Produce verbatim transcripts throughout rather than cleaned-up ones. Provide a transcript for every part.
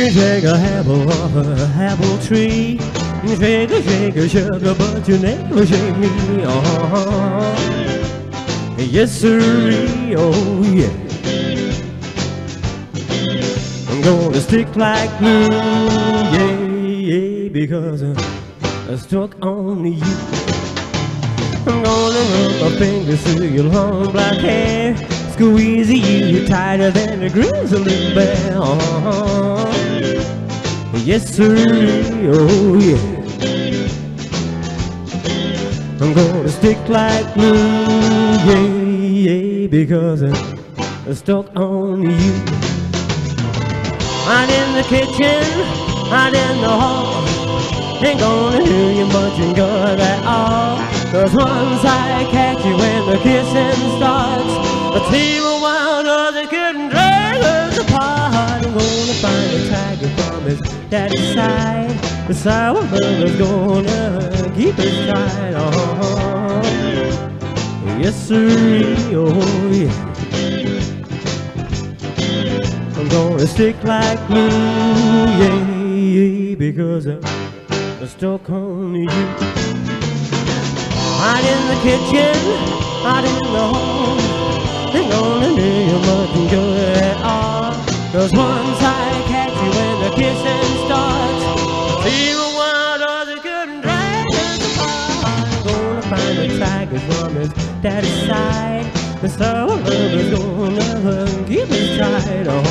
can shake a apple off a apple tree. You shake a shake a sugar, but you never shake me. Oh, yes sirree, oh yeah. I'm gonna stick like glue, yeah, yeah, because I'm stuck on you. I'm gonna run my fingers through your long black hair, squeeze you tighter than a grizzly bear. Oh, yes sirree, oh yeah. I'm gonna stick like glue, yeah, yeah, because I'm stuck on you. Out in the kitchen, out in the hall, ain't gonna do you much good at all. Cause once I catch you when the kissing starts, the table wild doesn't couldn't drag us apart. I'm gonna find a tiger from his daddy's side. The sour brother's gonna keep us tight. Oh, yes sirree, oh yeah. I'm gonna stick like glue, yeah, yeah, because I'm stuck on you. Out in the kitchen, out in the hall, ain't gonna do you much good at all. Cause once I catch you when the kissing starts, even wild others couldn't drag us apart. I'm gonna find a tiger from his daddy's side. The sour lover's gonna keep us tight. Oh,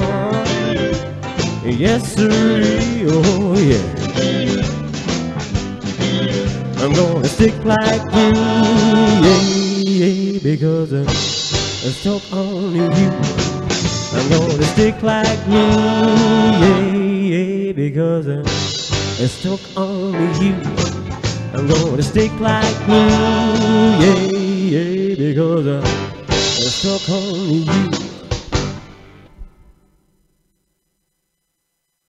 yes sirree, oh yeah. I'm gonna stick like glue, yeah, yeah, because I'm stuck on you. I'm gonna stick like glue, yeah, yeah, because I'm stuck on you. I'm gonna stick like glue, yeah, yeah, because I'm stuck on you.